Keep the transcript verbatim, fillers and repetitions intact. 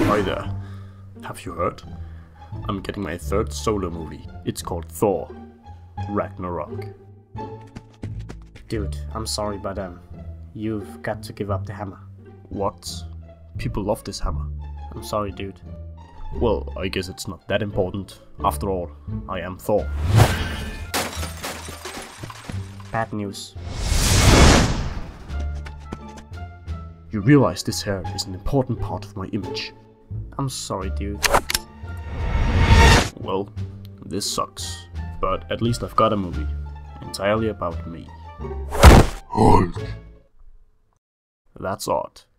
Hi there. Have you heard? I'm getting my third solo movie. It's called Thor Ragnarok. Dude, I'm sorry, but um, you've got to give up the hammer. What? People love this hammer. I'm sorry, dude. Well, I guess it's not that important. After all, I am Thor. Bad news. You realize this hair is an important part of my image. I'm sorry, dude. Well, this sucks. But at least I've got a movie. Entirely about me. Hulk. That's odd.